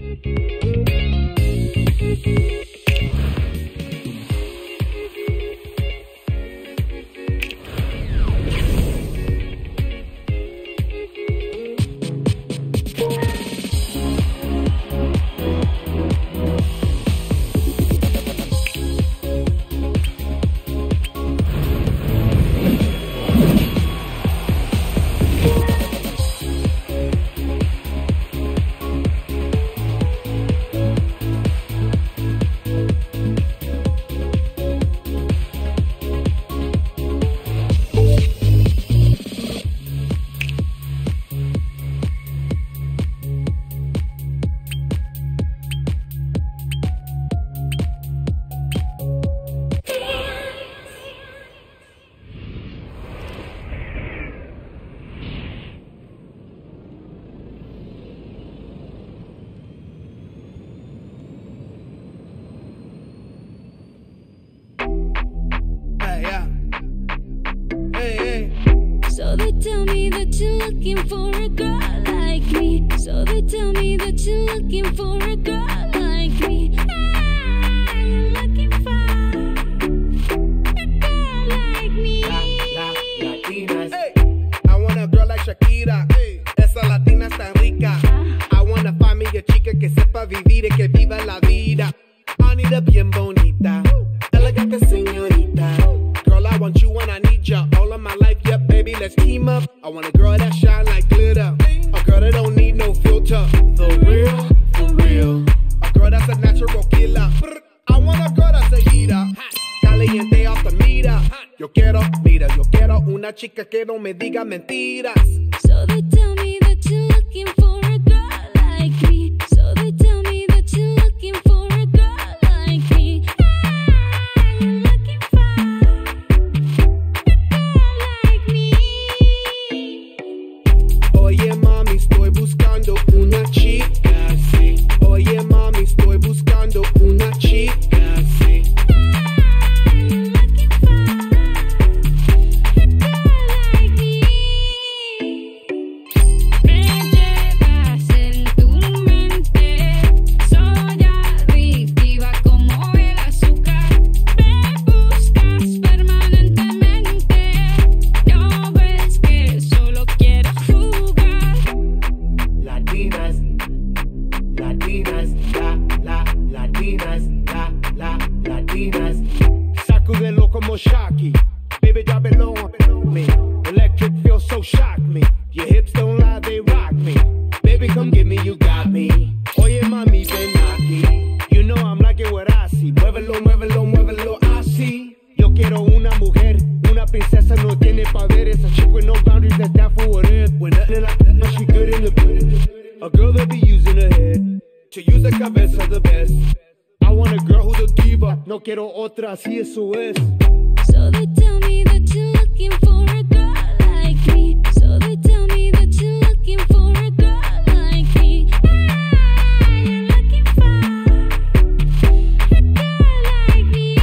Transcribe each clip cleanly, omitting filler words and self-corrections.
So they tell me that you're looking for a girl like me. So they tell me that you're looking for a girl like me. You're looking for a girl like me. Latinas. Hey. I want a girl like Shakira. Hey. Esa latina está rica. I wanna find me a chica que sepa vivir y que viva la vida. Anita bien bonita, elegante señorita. Girl, I want you and I need ya all of my life. Yeah, baby, let's team up. I want a girl that shine like glitter, a girl that don't need no filter. The real, for real. A girl that's a natural killer. I want a girl that's a heater, caliente off the meter. Yo quiero una chica que no me diga mentiras. So they tell me that you're looking for a girl like me. So they tell me that you're looking for a girl like me. You're looking for a girl like me. Oye mami, estoy buscando una chica, sí. Oye mami, estoy buscando una chica, sí. Sacudelo como Shakira, baby, drop it low on me. Electric feels so shock me. Your hips don't lie, they rock me. Baby, come get me, you got me. Oye mami, ven aquí. You know I'm liking what I see. Muévelo, muévelo, muévelo, así. Yo quiero una mujer, una princesa, no tiene poderes. A chick with no boundaries, that's down for whatever. When nothing like that, she good in the bed. A girl that be using her head to use the cabeza the best. I want a girl who's a diva. No quiero otra, así eso es. So they tell me that you're looking for a girl like me. So they tell me that you're looking for a girl like me. You're looking for a girl like me.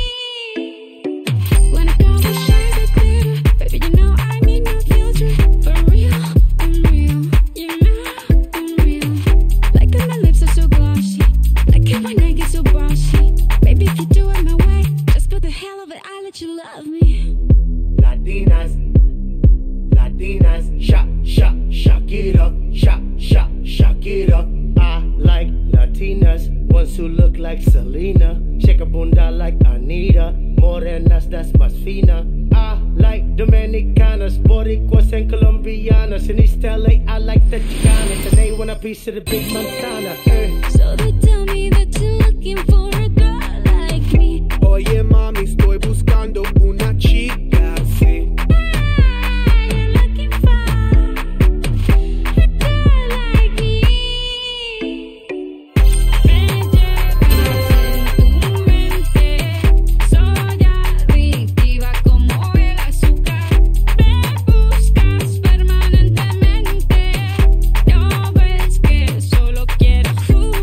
When a girl that shines like glitter, baby, you know I need no filter. For real, I'm real. You know I'm real. Like when my lips are so glossy. Like when my neck is so bossy. Baby, if you do it my way, just for the hell of it, I let you love me. Latinas, Latinas, Shakira, Shakira. I like Latinas, ones who look like Selena. Shake a bunda like Anita, morenas, that's más fina. I like Dominicanas, Boricuas and Colombianas. In East LA, I like the Chicanas, and they want a piece of the big Montana. So they tell me that you're looking for a girl like me. Oye mami, estoy buscando una chica, sí. You're looking for a girl like me. Me llevas en tu mente, soy adictiva como el azúcar. Me buscas permanentemente, no ves que solo quiero jugar.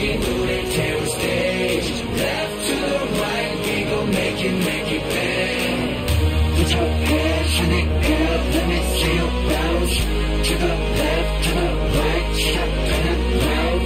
여기 눈에 태울 stage. Left to the right, we gon' make it bang. Put your hands in the air, let me see you bounce. To the left, to the right, step and round.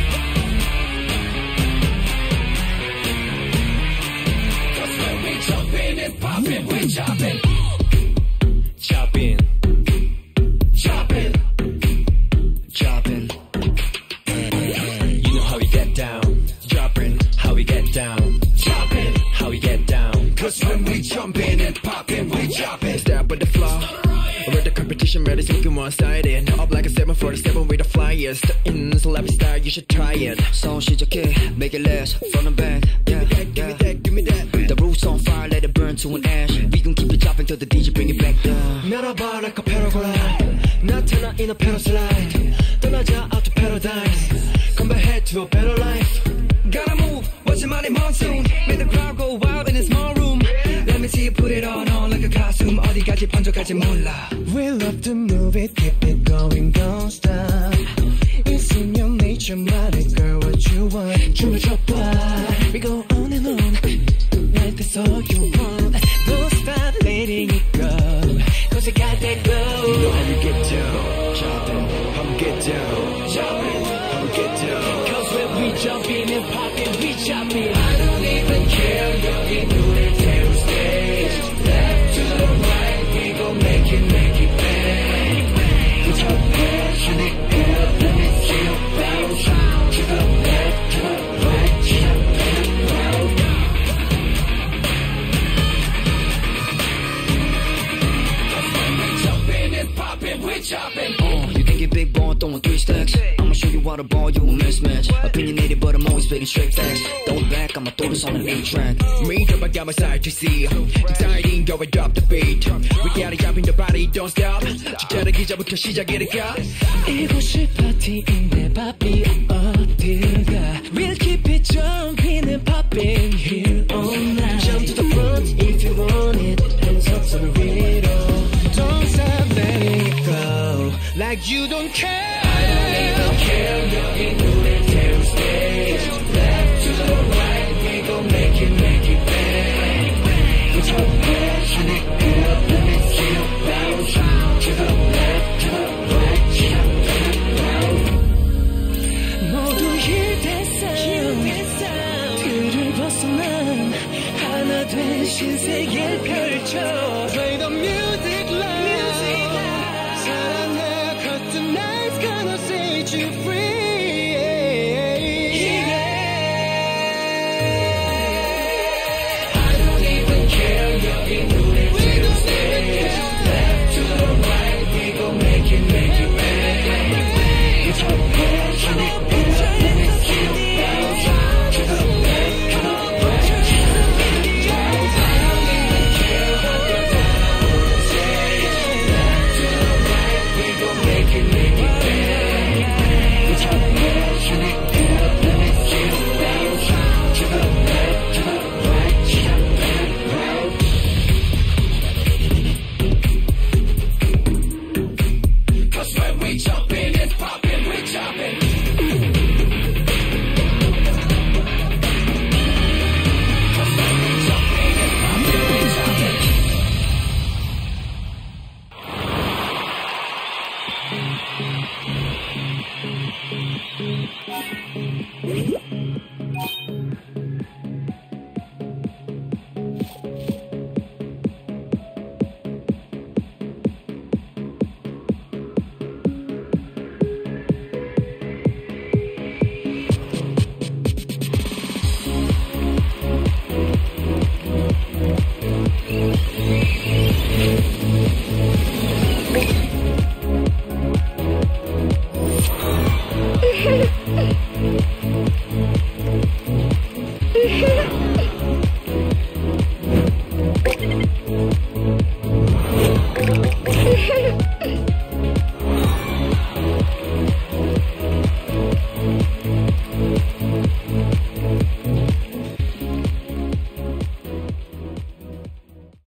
Cause when we jumpin' and poppin', we choppin'. Choppin'. Choppin'. Choppin'. You know how we get down. Droppin', how we get down. Choppin', how we get down. Cause when we jumpin' and poppin', we choppin'. Step with the flow. With the competition, ready, sneaking one-sided. Up like a 747 with the flyers. In celebrity style, you should try it. So 시작해, make it last, front and back. Yeah, give me that, give me that. The roof's on fire, let it burn to an ash. We gon' keep it chopping till the DJ bring it back down. 날아봐 like a paraglide. 나타나 in a paraslide. 떠나자 out to paradise. Come back head to a better life. Gotta move, watch your money monsoon. Make the crowd go wild in a small room. Let me see you put it on like a costume. 어디까지 번져갈지 몰라. We love to move it, keep it going, don't stop. It's in your nature, 말해 girl what you want. 춤을 춰봐. We go on and on, like that's all you want. Don't stop letting it go, cause you got that glow. You know how we get down, chopping, how we get down, chopping, how we get down. Cause when we jump in and pop it, we chop it. I don't even care, 여기 눈에 태울 stage. Left to the right, we gon' make it bang. Put your hands in the air, let me see you bounce. To the left, to the right, step and round. Cause when we jump in and pop it, we chopping. You think you're big boy, throwing 3 stacks. I'ma show you how to ball, you a mismatch. Opinionated, but I'm always spitting straight facts. Throw it back, I'ma throw this on an 8-track. Me, drop, I got my side to see. Exciting, go and drop the beat. We gotta jump in the body, don't stop. 주저하기 전부터 시작이니까. 이곳이 파티인데 바비 어딜가. We'll keep it jumping and popping here all night. Jump to the front if you want it. Hands up to the middle. Don't stop letting it go, like you don't care. I don't even care. 여기 눈에 태울 stage. Left to the right, we gon' make it bang. Put your hands in the air, let me see you bounce. To the left, to the right, step and round. 모두 힐됐어. 틀을 벗어난 하나 된 신세계를 펼쳐. Play the music loud. 사랑해, 'cause tonight's gonna set you free. I don't even care. 여기 눈에 태울 stage. Left to the right, we gon' make it bang. Put your hands in the air, let me see you bounce. To the left, to the right, step and round. I don't even care what the down stage. Left to the right, we gon' make it bang. Put your hands in the air, let me see you bounce. To the left, to the right, step and round. Cause when we jumpin' and poppin', we choppin'. Cause when we jumpin' and poppin', we choppin'.